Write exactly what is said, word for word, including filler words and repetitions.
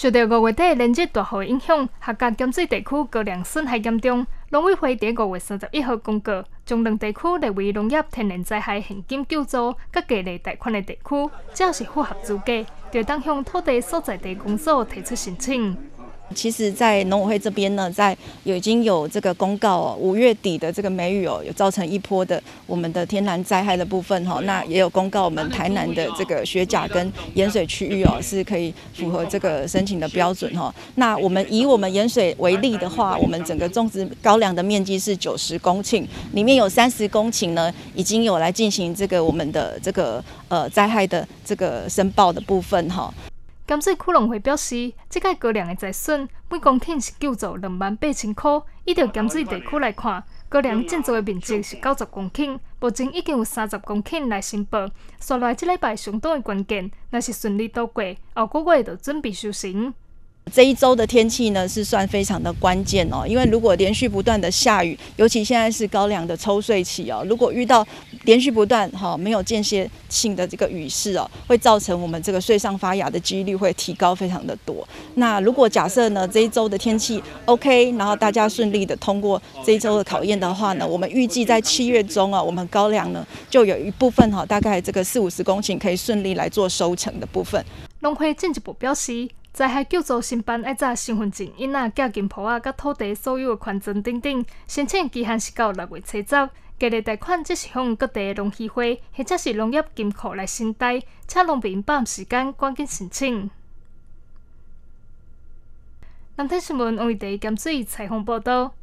受到五月底连日大雨影响，客家咸水地区高粱损害严重。农委会伫五月三十一号公告，将两地区列为农业天然灾害现金救助甲价类贷款的地区，只要是符合资格，就当向土地所在地公所提出申请。 其实，在农委会这边呢，在有已经有这个公告哦，五月底的这个梅雨哦，有造成一波的我们的天然灾害的部分哈、哦，那也有公告我们台南的这个雪甲跟盐水区域哦，是可以符合这个申请的标准哈、哦。那我们以我们盐水为例的话，我们整个种植高粱的面积是九十公顷，里面有三十公顷呢，已经有来进行这个我们的这个呃灾害的这个申报的部分哈。哦咸水区农会表示，这届高粱的财损每公顷是救助两万八千块。依照咸水地区来看，高粱建造的面积是九十公顷，目前已经有三十公顷来申报。刷来这礼拜相当的关键，若是顺利度过，后个月就准备收成。 这一周的天气呢是算非常的关键哦，因为如果连续不断的下雨，尤其现在是高粱的抽穗期哦，如果遇到连续不断哈、哦、没有间歇性的这个雨势哦，会造成我们这个穗上发芽的几率会提高非常的多。那如果假设呢这一周的天气 OK， 然后大家顺利的通过这一周的考验的话呢，我们预计在七月中啊，我们高粱呢就有一部分哈、哦，大概这个四五十公顷可以顺利来做收成的部分。 农会进一步表示，灾害救助申办要查身份证、印仔、价金簿仔、甲土地所有的权证等等，申请期限是到六月七十。价类贷款则是向各地农协会或者是农业金库来申贷，请农民把握时间赶紧申请。南天新闻王玉地咸水采访报道。